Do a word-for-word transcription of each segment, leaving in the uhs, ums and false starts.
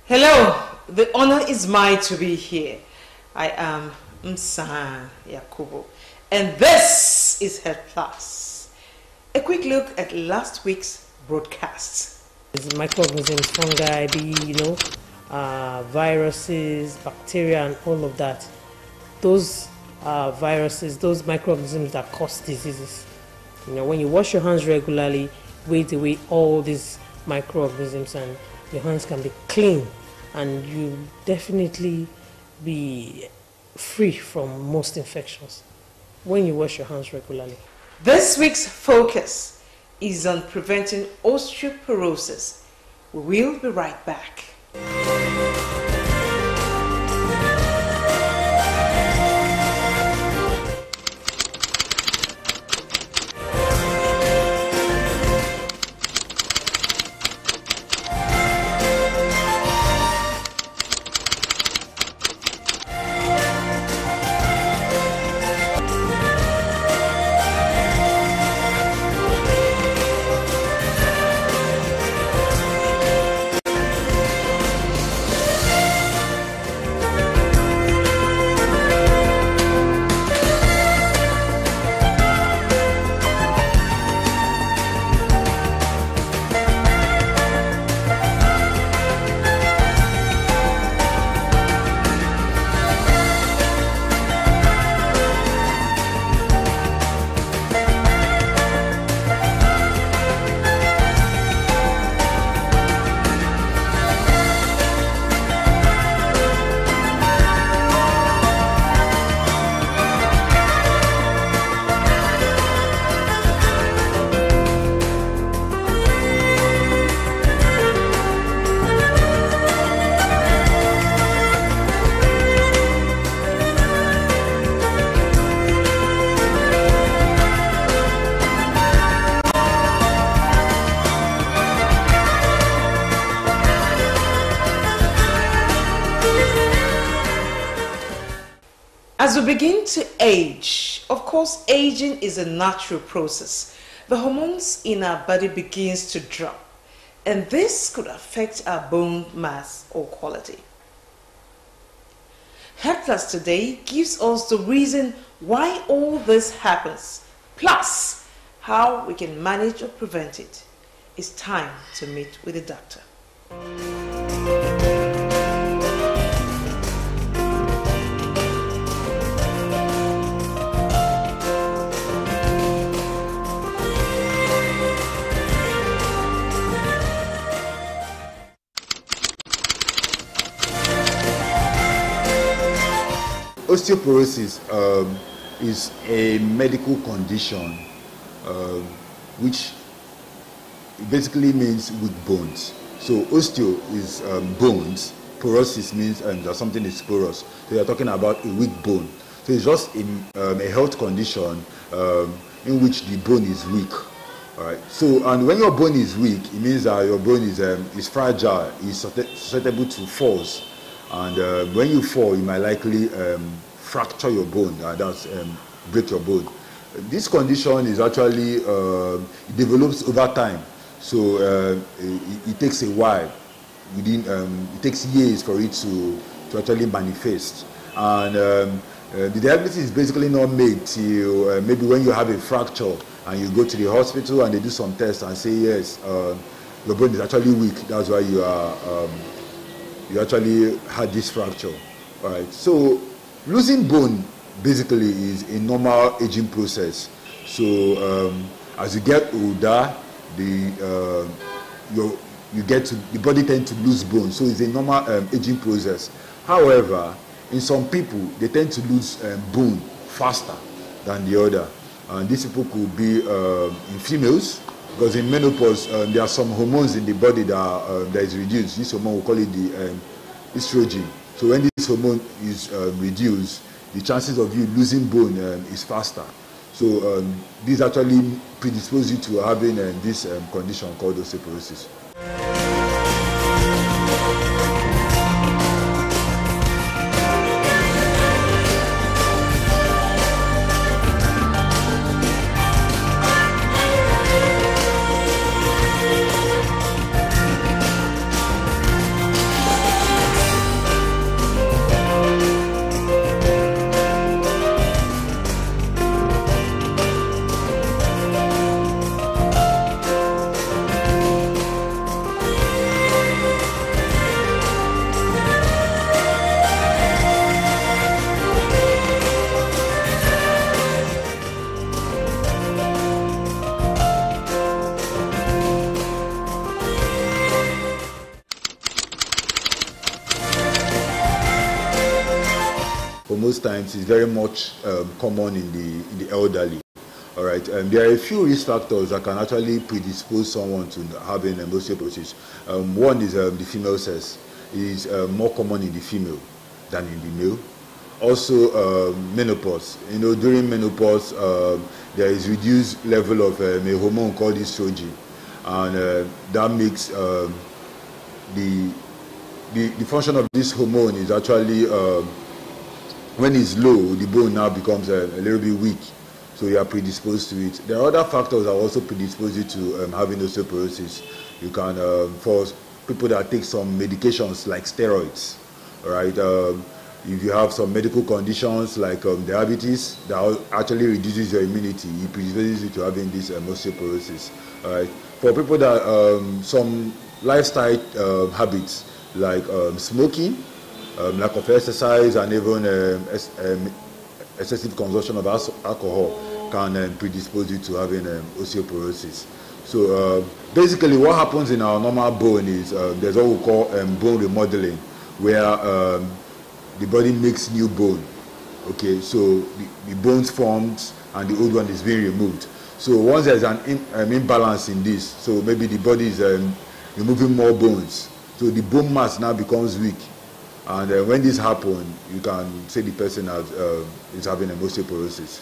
Hello, the honor is mine to be here. I am Msan Yakubu, and this is Health Plus. A quick look at last week's broadcast. Microorganisms, fungi, you know, uh, viruses, bacteria, and all of that. Those uh, viruses, those microorganisms that cause diseases. You know, when you wash your hands regularly, wait away all these microorganisms, and your hands can be clean, and you definitely be free from most infections when you wash your hands regularly. This week's focus is on preventing osteoporosis. We will be right back. As we begin to age, of course, aging is a natural process. The hormones in our body begins to drop, and this could affect our bone mass or quality. Health Plus today gives us the reason why all this happens, plus how we can manage or prevent it. It's time to meet with the doctor. Osteoporosis um, is a medical condition uh, which basically means weak bones. So osteo is um, bones, porosis means um, that something is porous. So you're talking about a weak bone. So it's just in, um, a health condition um, in which the bone is weak. All right. So, and when your bone is weak, it means that your bone is, um, is fragile, is susceptible to falls. And uh, when you fall, you might likely um, fracture your bone, uh, that's um, break your bone. This condition is actually, uh, it develops over time. So uh, it, it takes a while. Within, um, it takes years for it to, to actually manifest. And um, uh, the diagnosis is basically not made till uh, maybe when you have a fracture and you go to the hospital and they do some tests and say, yes, uh, your bone is actually weak, that's why you are um, you actually had this fracture. All right. So losing bone basically is a normal aging process. So um, as you get older, the uh, your, you get to the body tends to lose bone. So it's a normal um, aging process. However, in some people they tend to lose um, bone faster than the other, and these people could be uh, in females. Because in menopause, um, there are some hormones in the body that, uh, that is reduced. This hormone, we call it the um, estrogen. So when this hormone is um, reduced, the chances of you losing bone um, is faster. So um, this actually predisposes you to having uh, this um, condition called osteoporosis. for most times is very much um, common in the in the elderly. All right, um, there are a few risk factors that can actually predispose someone to having um, osteoporosis. Um, one is um, the female sex. It is uh, more common in the female than in the male. Also, um, menopause. You know, during menopause, um, there is reduced level of um, a hormone called estrogen, and uh, that makes um, the, the the function of this hormone is actually um, when it's low, the bone now becomes uh, a little bit weak, so you are predisposed to it. There are other factors that also predispose you to um, having osteoporosis. You can, um, for people that take some medications like steroids, all right. Um, If you have some medical conditions like um, diabetes, that actually reduces your immunity, it predisposes you to having this um, osteoporosis. All right. For people that um, some lifestyle uh, habits like um, smoking, um, lack of exercise, and even um, es um, excessive consumption of alcohol can um, predispose you to having um, osteoporosis. So uh, basically, what happens in our normal bone is uh, there's what we call um, bone remodeling, where um, the body makes new bone. Okay, so the, the bones formed and the old one is being removed. So once there's an in, um, imbalance in this, so maybe the body is um, removing more bones, so the bone mass now becomes weak, and uh, when this happens, you can say the person has, uh, is having an osteoporosis.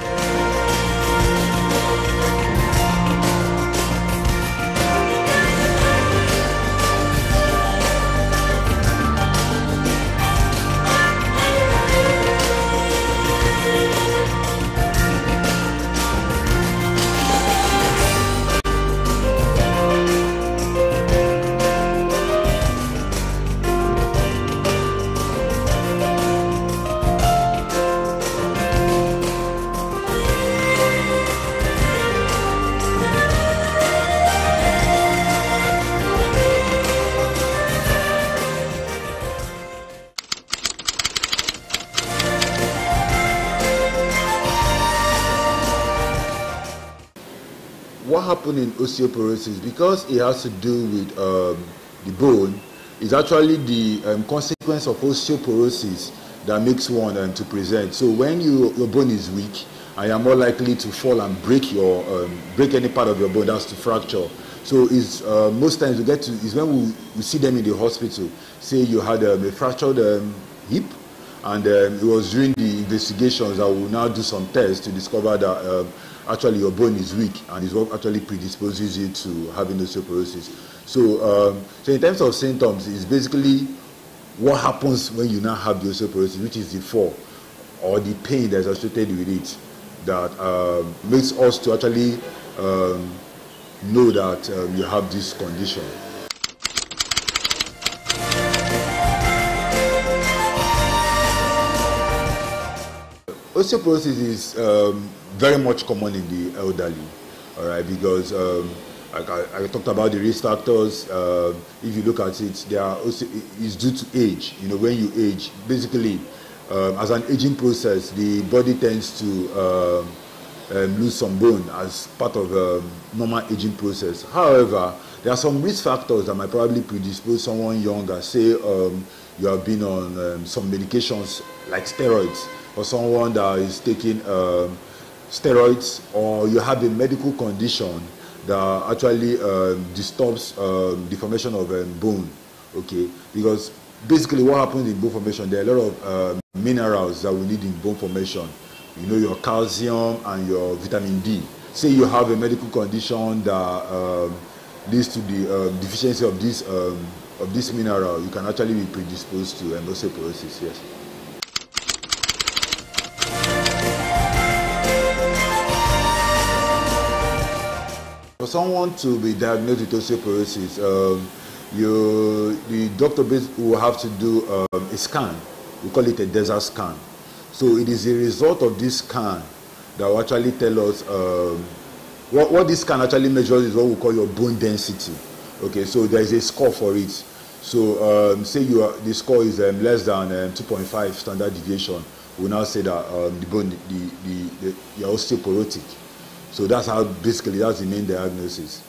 What happens in osteoporosis, because it has to do with um, the bone, is actually the um, consequence of osteoporosis that makes one um, to present. So when you, your bone is weak, and you are more likely to fall and break your um, break any part of your bone, that's to fracture. So it's uh, most times we get to is when we, we see them in the hospital. Say you had um, a fractured um, hip, and um, it was during the investigations that we'll now do some tests to discover that um, actually your bone is weak, and is what actually predisposes you to having osteoporosis. So, um, so in terms of symptoms, it's basically what happens when you now have the osteoporosis, which is the fall or the pain that's associated with it, that um, makes us to actually um, know that um, you have this condition. Osteoporosis is um, very much common in the elderly, all right, because um, like I, I talked about the risk factors. Uh, if you look at it, they are also, it's due to age. You know, when you age, basically, um, as an aging process, the body tends to um, um, lose some bone as part of a um, normal aging process. However, there are some risk factors that might probably predispose someone younger. Say um, you have been on um, some medications like steroids, or someone that is taking um, steroids, or you have a medical condition that actually um, disturbs um, the formation of um, bone, okay? Because basically what happens in bone formation, there are a lot of uh, minerals that we need in bone formation. You know, your calcium and your vitamin D. Say you have a medical condition that um, leads to the um, deficiency of this, um, of this mineral, you can actually be predisposed to um, osteoporosis, yes. For someone to be diagnosed with osteoporosis, um, you, the doctor will have to do um, a scan. We call it a DEXA scan. So it is a result of this scan that will actually tell us um, what, what this scan actually measures is what we call your bone density. Okay, so there is a score for it. So um, say you are, the score is um, less than um, two point five standard deviation. We now say that um, the bone, the, the, the, you're osteoporotic. So that's how, basically, that's the main diagnosis.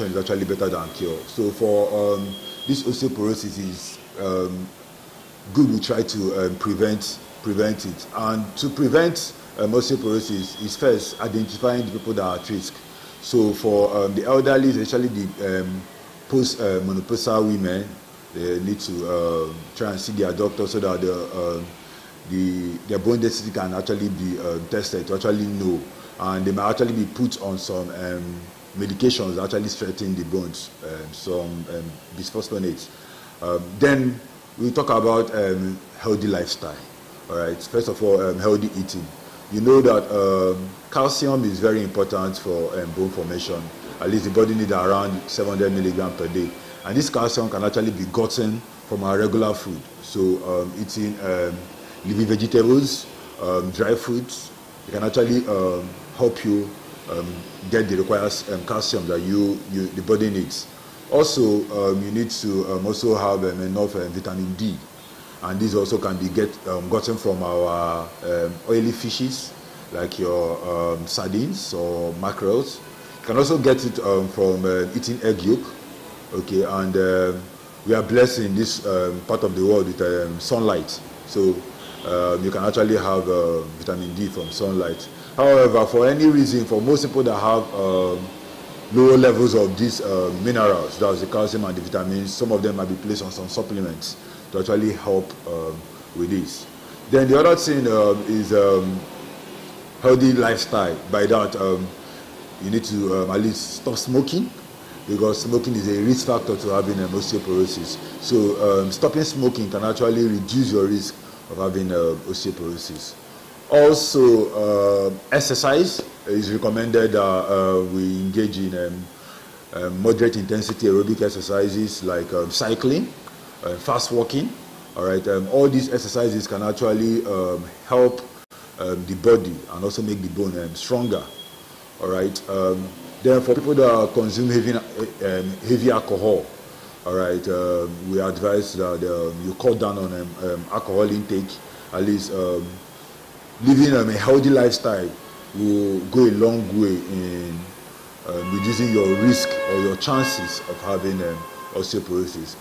prevention is actually better than cure. So for um, this osteoporosis is um, good we try to um, prevent prevent it. And to prevent um, osteoporosis is first identifying the people that are at risk. So for um, the elderly, especially the um, post-menopausal uh, women, they need to uh, try and see their doctor so that the, uh, the their bone density can actually be uh, tested to actually know, and they might actually be put on some um, medications that actually strengthen the bones, um, some um, bisphosphonates. Um, then we talk about um, healthy lifestyle. All right. First of all, um, healthy eating. You know that um, calcium is very important for um, bone formation. At least the body needs around seven hundred milligrams per day. And this calcium can actually be gotten from our regular food. So um, eating um, leafy vegetables, um, dry fruits, it can actually um, help you um, get the required um, calcium that you, you the body needs. Also, um, you need to um, also have um, enough um, vitamin D. And this also can be get, um, gotten from our um, oily fishes, like your um, sardines or mackerels. You can also get it um, from uh, eating egg yolk. Okay, and uh, we are blessed in this um, part of the world with um, sunlight. So um, you can actually have uh, vitamin D from sunlight. However, for any reason, for most people that have um, lower levels of these uh, minerals, that's the calcium and the vitamins, some of them might be placed on some supplements to actually help um, with this. Then the other thing um, is um, healthy lifestyle. By that, um, you need to um, at least stop smoking, because smoking is a risk factor to having um, osteoporosis. So um, stopping smoking can actually reduce your risk of having uh, osteoporosis. Also, uh, exercise is recommended that uh, we engage in um, uh, moderate intensity aerobic exercises like um, cycling, Uh, fast walking. All right, um, all these exercises can actually um, help um, the body and also make the bone um, stronger. All right, um, then for people that consume heavy, um, heavy alcohol, all right, um, we advise that um, you cut down on um, um, alcohol intake. At least um, living um, a healthy lifestyle will go a long way in um, reducing your risk or your chances of having um, osteoporosis.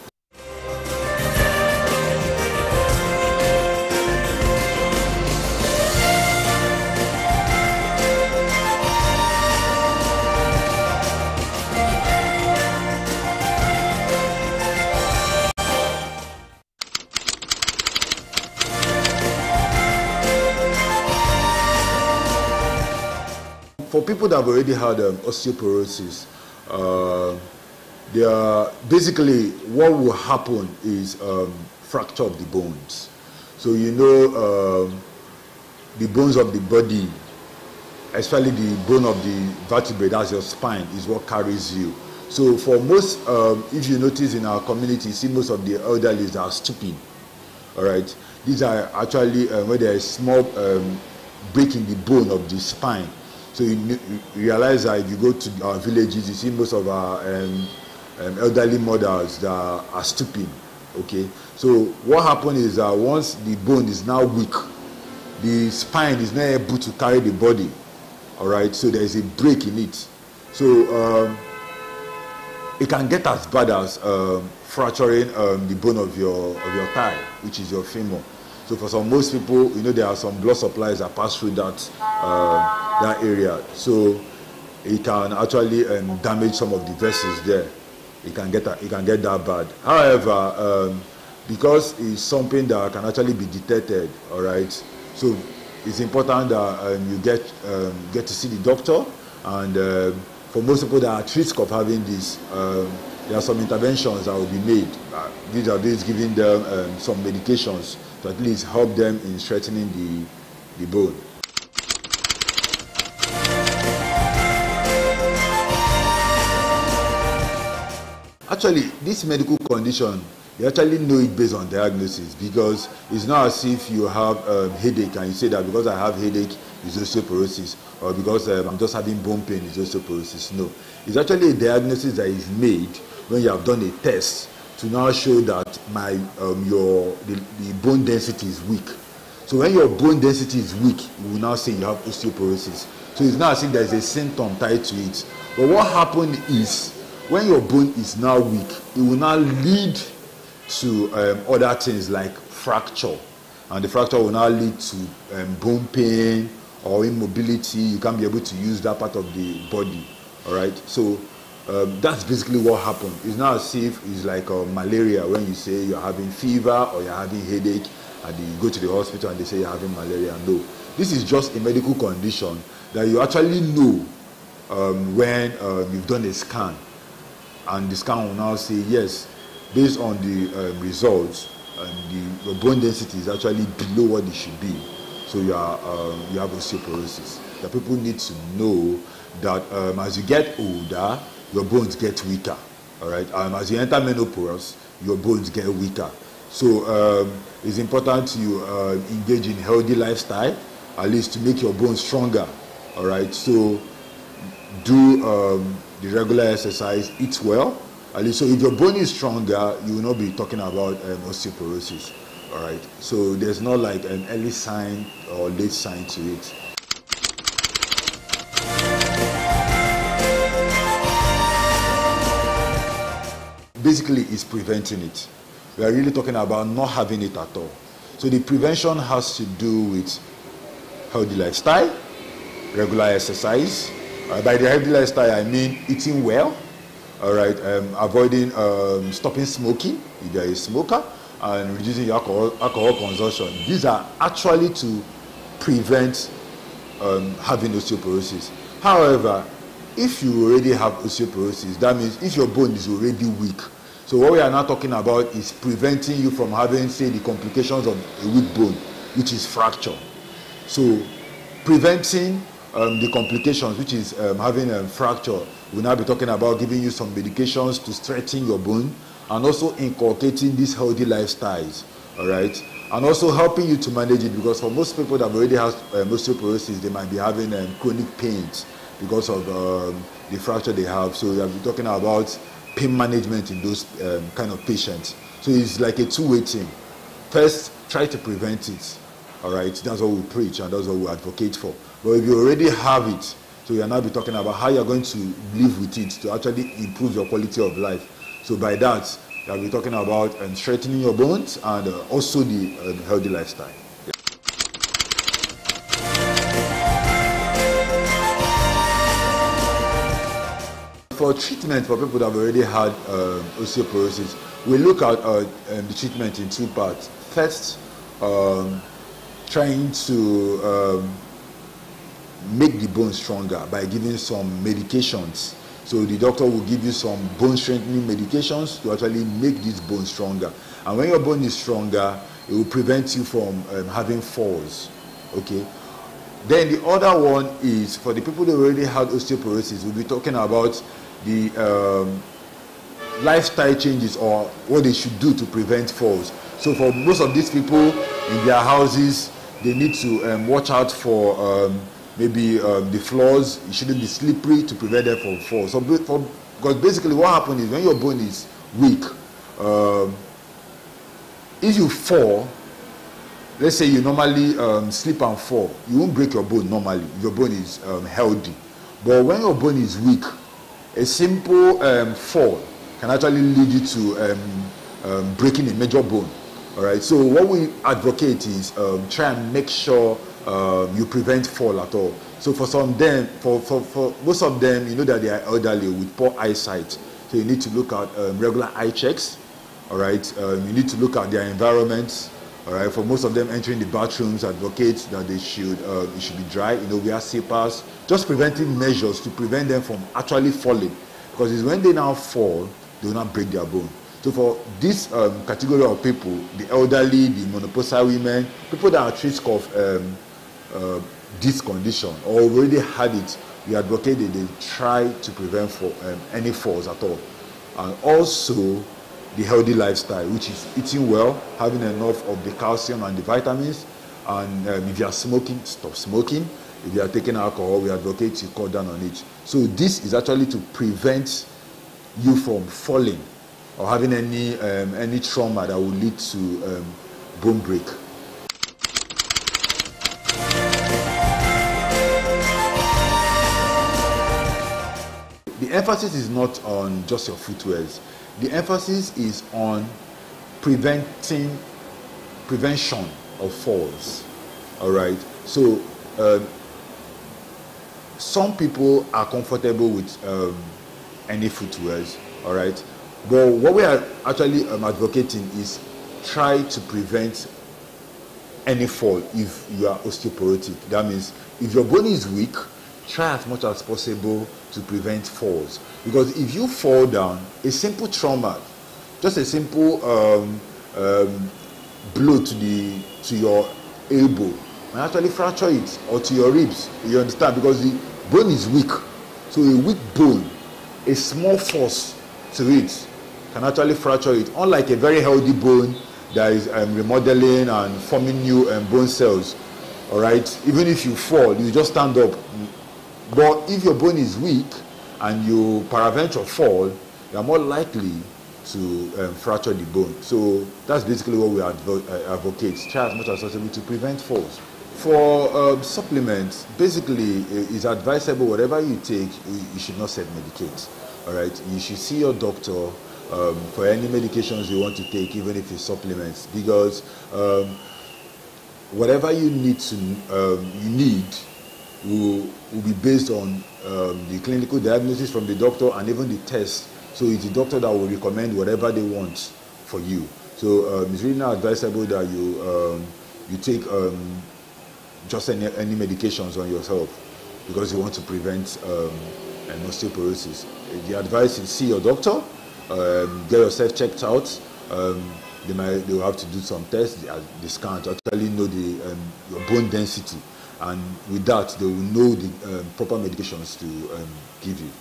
For people that have already had um, osteoporosis, uh, they are basically what will happen is um, fracture of the bones. So you know um, the bones of the body, especially the bone of the vertebrae, that's your spine, is what carries you. So for most, um, if you notice in our community, you see most of the elderly that are stooping. All right, these are actually uh, where there is small um, break in the bone of the spine. So you, you realize that if you go to our villages, you see most of our um, um, elderly mothers that are, are stooping. Okay, so what happens is that once the bone is now weak, the spine is not able to carry the body. All right, so there is a break in it. So um, it can get as bad as um, fracturing um, the bone of your of your thigh, which is your femur. So for some most people, you know, there are some blood supplies that pass through that uh, that area. So it can actually um, damage some of the vessels there. It can get it can get that bad. However, um, because it's something that can actually be detected, all right. So it's important that um, you get um, get to see the doctor. And um, for most people that are at risk of having this, um, there are some interventions that will be made. Uh, these are these giving them um, some medications to at least help them in strengthening the, the bone. Actually, this medical condition, you actually know it based on diagnosis, because it's not as if you have um, headache and you say that because I have headache, it's osteoporosis, or because um, I'm just having bone pain, it's osteoporosis. No, it's actually a diagnosis that is made when you have done a test to now show that my um, your the, the bone density is weak. So when your bone density is weak, you will now say you have osteoporosis. So it's not as if there's a symptom tied to it. But what happened is, when your bone is now weak, it will now lead to um, other things like fracture, and the fracture will now lead to um, bone pain or immobility. You can't be able to use that part of the body. All right, so um, that's basically what happened. It's not as if it's like uh, malaria when you say you're having fever or you're having headache and you go to the hospital and they say you're having malaria. No, this is just a medical condition that you actually know um, when uh, you've done a scan, and the scan will now say yes, based on the um, results, um, the your bone density is actually below what it should be. So you are um, you have osteoporosis. The people need to know that um, as you get older, your bones get weaker. All right. Um, as you enter menopause, your bones get weaker. So um, it's important to uh, engage in healthy lifestyle, at least to make your bones stronger. All right. So do um, the regular exercise, eat well. At least, so if your bone is stronger, you will not be talking about um, osteoporosis. All right. So there's not like an early sign or late sign to it. Basically, it's preventing it. We are really talking about not having it at all. So the prevention has to do with healthy lifestyle, regular exercise. Uh, by the healthy lifestyle, I mean eating well. All right, um, avoiding, um, stopping smoking if you're a smoker, and reducing your alcohol, alcohol consumption. These are actually to prevent um, having osteoporosis. However, if you already have osteoporosis, that means if your bone is already weak. So what we are now talking about is preventing you from having, say, the complications of a weak bone, which is fracture. So preventing um, the complications, which is um, having a fracture, we'll now be talking about giving you some medications to strengthen your bone, and also inculcating these healthy lifestyles, all right? And also helping you to manage it, because for most people that already have um, osteoporosis, they might be having um, chronic pains because of um, the fracture they have. So we'll be talking about pain management in those um, kind of patients. So it's like a two-way thing. First, try to prevent it, all right? That's what we preach and that's what we advocate for. But if you already have it, so we are now be talking about how you're going to live with it to actually improve your quality of life. So by that, we'll be talking about um, strengthening your bones and uh, also the um, healthy lifestyle. Yeah. For treatment for people that have already had um, osteoporosis, we look at uh, um, the treatment in two parts. First, um, trying to um, make the bone stronger by giving some medications. So the doctor will give you some bone strengthening medications to actually make this bone stronger. And when your bone is stronger, it will prevent you from um, having falls. Okay. Then the other one is for the people that already had osteoporosis. We'll be talking about the um, lifestyle changes or what they should do to prevent falls. So for most of these people in their houses, they need to um, watch out for um, maybe um, the floors. It shouldn't be slippery to prevent them from fall. So for, because basically what happens is when your bone is weak, um, if you fall, let's say you normally um, slip and fall, you won't break your bone normally. Your bone is um, healthy. But when your bone is weak, a simple um, fall can actually lead you to um, um, breaking a major bone. All right. So what we advocate is um, try and make sure um, you prevent fall at all. So for some them, for, for, for most of them, you know that they are elderly with poor eyesight. So you need to look at um, regular eye checks. All right. Um, you need to look at their environments. All right. For most of them, entering the bathrooms, advocate that they should uh, it should be dry. You know, wear slippers. Just preventing measures to prevent them from actually falling, because it's when they now fall, they will not break their bone. So for this um, category of people, the elderly, the menopausal women, people that are at risk of um, uh, this condition or already had it, we advocate that they try to prevent for um, any falls at all. And also the healthy lifestyle, which is eating well, having enough of the calcium and the vitamins, and um, if you are smoking, stop smoking. If you are taking alcohol, we advocate to cut down on it. So this is actually to prevent you from falling or having any um, any trauma that will lead to um, bone break. The the emphasis is not on just your footwears. The emphasis is on preventing prevention of falls. All right. So uh, some people are comfortable with um, any footwears. All right. But what we are actually um, advocating is try to prevent any fall if you are osteoporotic. That means if your bone is weak, try as much as possible to prevent falls. Because if you fall down, a simple trauma, just a simple um, um, blow to the to your elbow, may actually fracture it, or to your ribs. You understand? Because the bone is weak. So a weak bone, a small force to it can actually fracture it. Unlike a very healthy bone that is um, remodeling and forming new um, bone cells. All right. Even if you fall, you just stand up. But if your bone is weak and you peradventure fall, you are more likely to um, fracture the bone. So that's basically what we advo uh, advocate. Try as much as possible to prevent falls. For um, supplements, basically it's advisable whatever you take, you should not self-medicate. All right. You should see your doctor um, for any medications you want to take, even if it's supplements, because um, whatever you need to um, you need will will be based on um, the clinical diagnosis from the doctor and even the test. So it's the doctor that will recommend whatever they want for you. So um, it's really not advisable that you um, you take um, just any, any medications on yourself because you want to prevent um, an osteoporosis. The advice is see your doctor, um, get yourself checked out. Um, they might they will have to do some tests. They, they scan to actually know the um, your bone density, and with that they will know the um, proper medications to um, give you.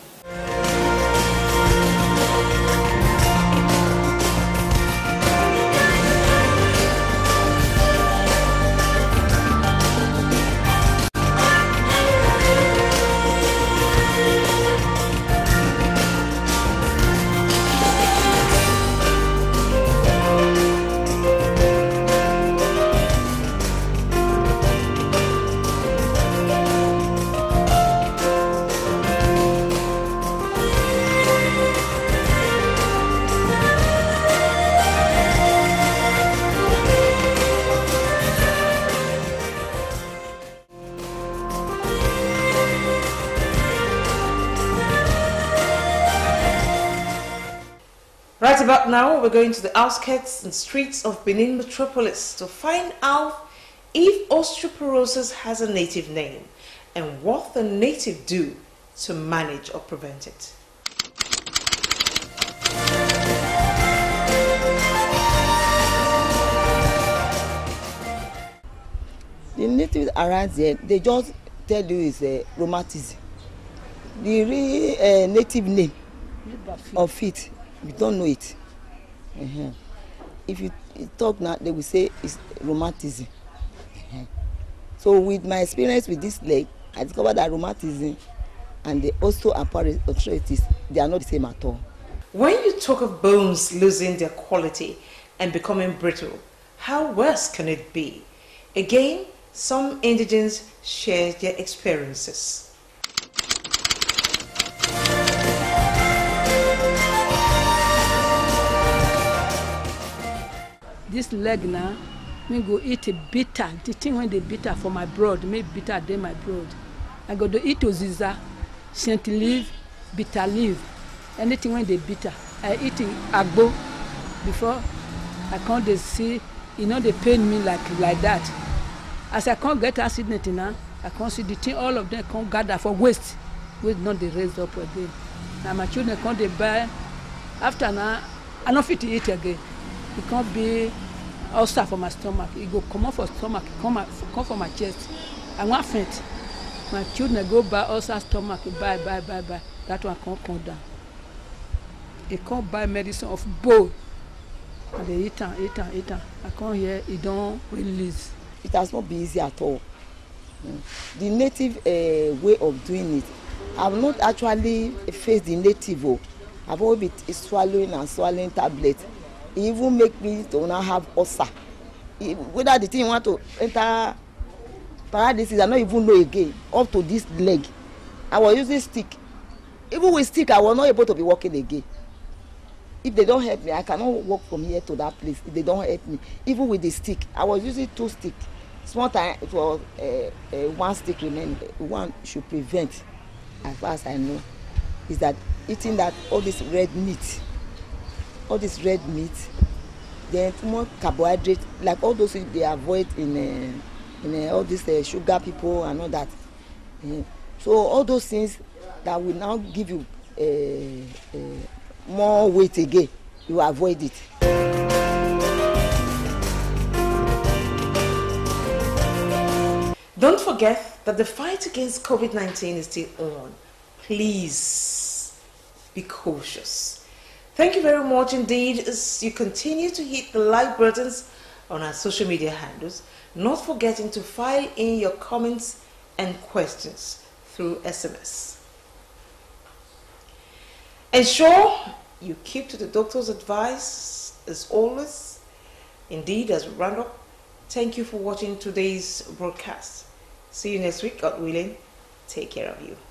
Right about now, we're going to the outskirts and streets of Benin Metropolis to find out if osteoporosis has a native name and what the native do to manage or prevent it. The natives around there, they just tell you it's a rheumatism. The real uh, native name of it, we don't know it. Uh-huh. If you, you talk now, they will say it's rheumatism. Uh-huh. So with my experience with this leg, I discovered that rheumatism and the osteoarthritis, they are not the same at all. When you talk of bones losing their quality and becoming brittle, how worse can it be? Again, some indigents share their experiences. This leg now, me go eat a bitter. The thing when they bitter for my blood, me bitter then my blood. I go to eat oziza, scent leaf, bitter leaf. Anything when they bitter, I eat agbo before I can't they see, you know, they pain me like like that. As I can't get accident now, I can't see the thing. All of them can't gather for waste, waste not they raise up again. Now my children can't they buy. After now, I not fit to eat again. It can't be ulcer for my stomach. It go come off for stomach, come out, come for my chest. I want faint. My children go buy ulcer stomach, buy, buy, buy, buy. That one can't come down. It can't buy medicine of bone. And they eat and eat and eat and I can't hear it don't release. It has not been easy at all. Mm. The native uh, way of doing it, I've not actually faced the native. Oh. I've always been swallowing and swallowing tablets. It even make me to now have ulcer. It, whether the thing want to enter paralysis, I don't even know again. Up to this leg, I was using stick even with stick, I was not able to be walking again. If they don't help me, I cannot walk from here to that place. If they don't help me, even with the stick, I was using two sticks. Small time it was uh, uh, one stick remaining. One should prevent, as far as I know, is that eating that all this red meat, all this red meat, then more carbohydrate, like all those things they avoid in uh, in uh, all these uh, sugar people and all that. Uh, so all those things that will now give you uh, uh, more weight again, you avoid it. Don't forget that the fight against COVID nineteen is still on. Please be cautious. Thank you very much indeed as you continue to hit the like buttons on our social media handles, not forgetting to file in your comments and questions through S M S. Ensure you keep to the doctor's advice as always. Indeed, as we round up, thank you for watching today's broadcast. See you next week, God willing. Take care of you.